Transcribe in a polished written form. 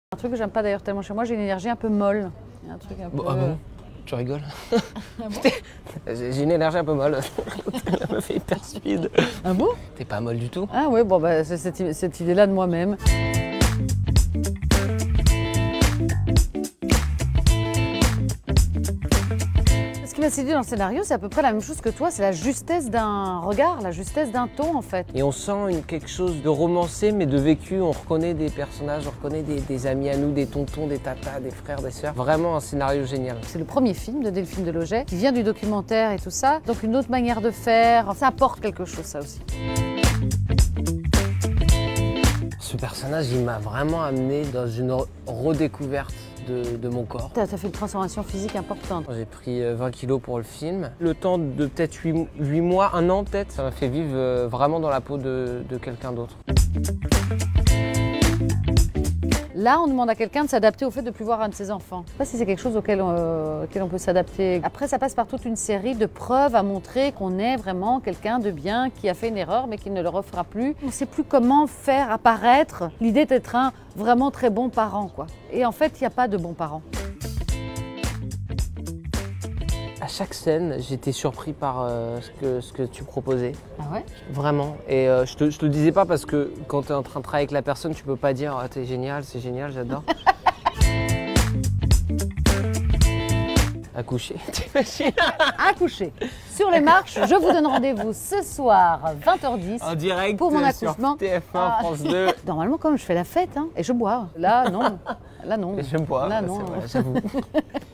Un truc que j'aime pas d'ailleurs tellement chez moi, j'ai une énergie un peu molle. Il y a un truc un peu... Ah bon? Tu rigoles? Ah bon? J'ai une énergie un peu molle. Elle me fait hyper speed. Ah bon? T'es pas molle du tout? Ah ouais, bon bah c'est cette idée-là de moi-même. Ce qui m'a séduit dans le scénario, c'est à peu près la même chose que toi, c'est la justesse d'un regard, la justesse d'un ton en fait. Et on sent quelque chose de romancé mais de vécu, on reconnaît des personnages, on reconnaît des amis à nous, des tontons, des tatas, des frères, des sœurs. Vraiment un scénario génial. C'est le premier film de Delphine Deloget qui vient du documentaire et tout ça, donc une autre manière de faire, ça apporte quelque chose ça aussi. Ce personnage, il m'a vraiment amené dans une redécouverte de mon corps. T'as fait une transformation physique importante. J'ai pris 20 kilos pour le film. Le temps de peut-être 8 mois, 1 an peut-être, ça m'a fait vivre vraiment dans la peau de quelqu'un d'autre. Là, on demande à quelqu'un de s'adapter au fait de ne plus voir un de ses enfants. Je ne sais pas si c'est quelque chose auquel on peut s'adapter. Après, ça passe par toute une série de preuves à montrer qu'on est vraiment quelqu'un de bien, qui a fait une erreur, mais qui ne le refera plus. On ne sait plus comment faire apparaître l'idée d'être un vraiment très bon parent, quoi. Et en fait, il n'y a pas de bons parents. À chaque scène, j'étais surpris par ce que tu proposais. Ah ouais? Vraiment. Et je te le disais pas parce que quand tu es en train de travailler avec la personne, tu peux pas dire ah, t'es génial, c'est génial, j'adore. Accoucher, t'imagines? Accoucher. Sur les marches, je vous donne rendez-vous ce soir, 20h10. En direct pour mon sur accouchement. TF1, France 2. Normalement, comme je fais la fête, hein, et je bois. Là, non. Là, non. Et je bois, Là, c'est non. vrai, j'avoue.